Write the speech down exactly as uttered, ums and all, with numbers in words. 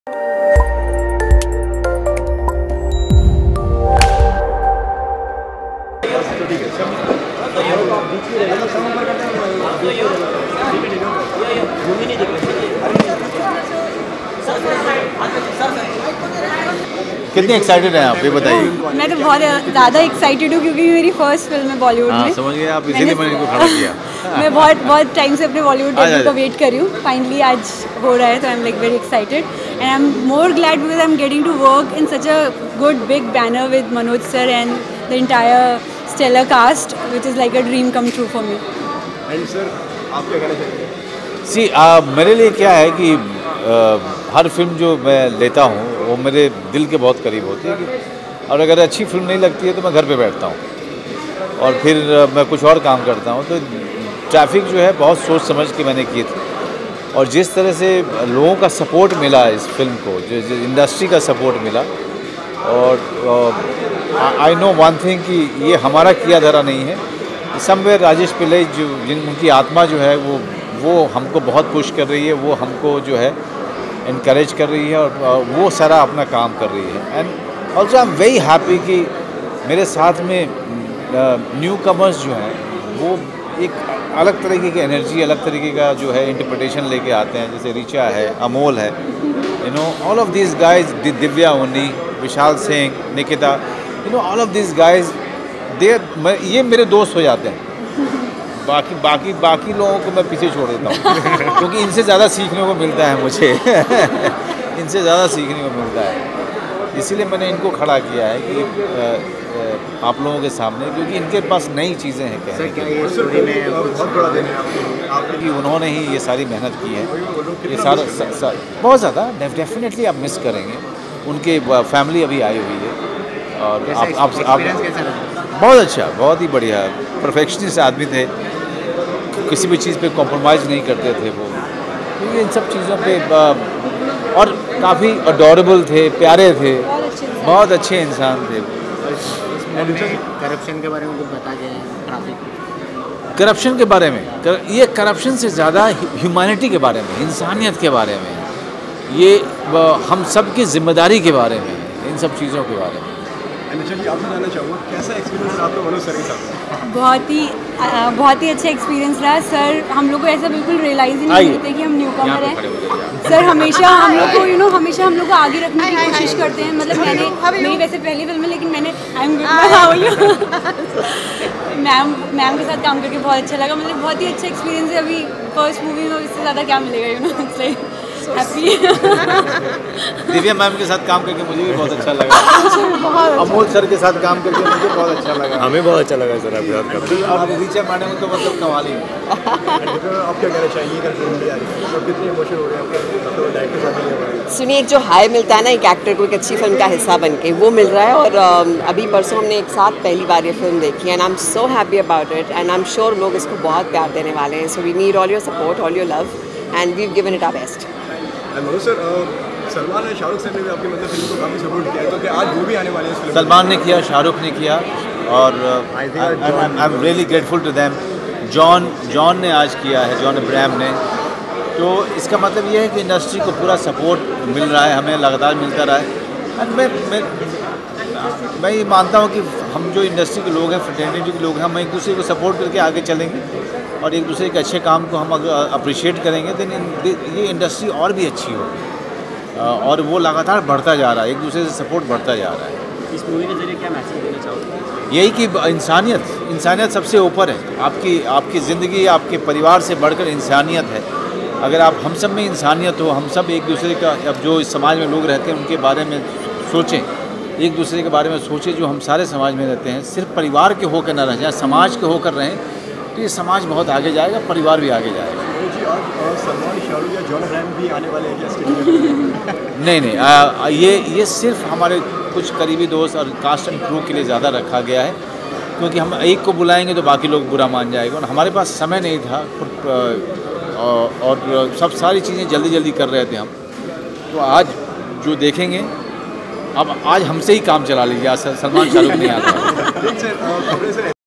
कितने एक्साइटेड हैं आप, ये बताइए। मैं तो बहुत ज़्यादा एक्साइटेड हूँ क्योंकि मेरी फर्स्ट फिल्म है बॉलीवुड में। समझ गए आप, इसीलिए मैंने इनको खड़ा किया। मैं बहुत बहुत टाइम से अपने बॉलीवुड डेब्यू का वेट कर रही हूँ। फाइनली आज हो रहा है, तो I am like very excited and I am more glad because I am getting to work in such a good big banner with Manoj sir and the entire stellar cast which is like a dream come true for me. And sir आप क्या कहना चाहेंगे? सी मेरे लिए क्या है कि uh, हर film जो मैं लेता हूँ वो मेरे दिल के बहुत करीब होती है कि, और अगर अच्छी फिल्म नहीं लगती है तो मैं घर पे बैठता हूँ और फिर मैं कुछ और काम करता हूँ। तो ट्रैफिक जो है बहुत सोच समझ के मैंने की थी, और जिस तरह से लोगों का सपोर्ट मिला इस फिल्म को, जो, जो इंडस्ट्री का सपोर्ट मिला, और आई नो वन थिंग कि ये हमारा किया धरा नहीं है। समवेयर राजेश पिल्लई जो जिन उनकी आत्मा जो है वो वो हमको बहुत पुश कर रही है, वो हमको जो है इनकरेज कर रही है, और वो सारा अपना काम कर रही है। And also I am very happy कि मेरे साथ में न्यू कमर्स जो हैं वो एक अलग तरीके की एनर्जी, अलग तरीके का जो है इंटरप्रिटेशन लेके आते हैं। जैसे ऋचा है, अमोल है, you know all of this guys, Divya Unni, Vishal Singh, Nikita, you know all of this guys they, ये मेरे दोस्त हो जाते हैं। बाकी बाकी बाकी लोगों को मैं पीछे छोड़ देता हूँ क्योंकि इनसे ज़्यादा सीखने को मिलता है मुझे इनसे ज़्यादा सीखने को मिलता है। इसीलिए मैंने इनको खड़ा किया है कि आ, आ, आप लोगों के सामने, क्योंकि इनके पास नई चीज़ें हैं कहने की। उन्होंने ही ये सारी मेहनत की है, ये सारा सा, सा, बहुत ज़्यादा डेफिनेटली आप मिस करेंगे। उनके फैमिली अभी आई हुई है, और आप, आप, आप बहुत अच्छा, बहुत ही बढ़िया, परफेक्शनिस्ट आदमी थे, किसी भी चीज़ पे कॉम्प्रोमाइज़ नहीं करते थे वो। तो इन सब चीज़ों पे और काफ़ी अडोरेबल थे, प्यारे थे, बहुत अच्छे इंसान थे। करप्शन के बारे में कुछ बता गए हैं? ट्रैफिक करप्शन के बारे में, कर, ये करप्शन से ज़्यादा ह्यूमैनिटी के बारे में, इंसानियत के बारे में, ये हम सब की जिम्मेदारी के बारे में, इन सब चीज़ों के बारे में। अच्छा जी, आपसे जानना चाहूँगा कैसा एक्सपीरियंस रहा आपका मनोज सर के साथ? बहुत ही आ, बहुत ही अच्छा एक्सपीरियंस रहा सर। हम लोग को ऐसा बिल्कुल रियलाइज़ ही नहीं होता कि हम न्यू कमर हैं। सर हमेशा हम लोग को यू नो हमेशा हम लोग को आगे रखने की कोशिश करते हैं। मतलब मैंने मेरी वैसे पहली फिल्म है, लेकिन मैंने I am good ma'am ma'am के साथ काम करके बहुत अच्छा लगा। मतलब बहुत ही अच्छा एक्सपीरियंस है। अभी फर्स्ट मूवी में इससे ज़्यादा क्या मिलेगा, you know it's like happy. Divya ma'am के साथ काम करके मुझे भी बहुत अच्छा लगा। अमोल सर के साथ काम करके मुझे बहुत अच्छा लगा। हमें बहुत अच्छा लगा सर आपके साथ काम। और ऋचा मैडम तो मतलब कमाल ही। आप क्या कहना चाहेंगे कर फिल्म आ रही है, कितने इमोशनल हो रहे हैं तो डायरेक्टर साहब? सुनिए, एक जो हाई मिलता है ना एक एक्टर को एक अच्छी फिल्म का हिस्सा बन के, वो मिल रहा है। और अभी परसों हमने एक साथ पहली बार ये फिल्म देखी and I am so happy about it and I am sure लोग इसको बहुत प्यार देने वाले हैं। So we need all your support, all your love and we have given it our best. Manoj sir, Salman और शाहरुख सर ने भी आपकी मतलब फिल्म को काफ़ी सपोर्ट किया है, तो क्या आज वो भी आने वाले हैं इस फिल्म? सलमान ने किया, शाहरुख ने किया, और I am really grateful to them. John John ने आज किया है, जॉन अब्राहम ने। तो इसका मतलब ये है कि इंडस्ट्री को पूरा सपोर्ट मिल रहा है, हमें लगातार मिलता रहा है। एंड मैं मैं मैं ये मानता हूँ कि हम जो इंडस्ट्री के लोग हैं, फ्रेटर्निटी के लोग हैं, हम एक दूसरे को सपोर्ट करके आगे चलेंगे और एक दूसरे के अच्छे काम को हम अगर अप्रिशिएट करेंगे तो ये इंडस्ट्री और भी अच्छी होगी, और वो लगातार बढ़ता जा रहा है, एक दूसरे से सपोर्ट बढ़ता जा रहा है। इस मूवी के जरिए क्या मैसेज देना चाहोगे? यही कि इंसानियत इंसानियत सबसे ऊपर है। आपकी आपकी ज़िंदगी, आपके परिवार से बढ़कर इंसानियत है। अगर आप हम सब में इंसानियत हो, हम सब एक दूसरे का, अब जो इस समाज में लोग रहते हैं उनके बारे में सोचें, एक दूसरे के बारे में सोचें, जो हम सारे समाज में रहते हैं, सिर्फ परिवार के होकर न रह जाए, समाज के होकर रहें, तो ये समाज बहुत आगे जाएगा, परिवार भी आगे जाएगा। जी, आज सलमान, शाहरुख या जॉन अब्राहम भी आने वाले हैं क्या इसके? नहीं नहीं आ, ये ये सिर्फ हमारे कुछ करीबी दोस्त और कास्ट एंड क्रू के लिए ज़्यादा रखा गया है, क्योंकि हम एक को बुलाएंगे तो बाकी लोग बुरा मान जाएंगे, और हमारे पास समय नहीं था, और सब सारी चीज़ें जल्दी जल्दी कर रहे थे हम। तो आज जो देखेंगे, अब आज हमसे ही काम चला लीजिए, आज सलमान शाहरुख नहीं आता।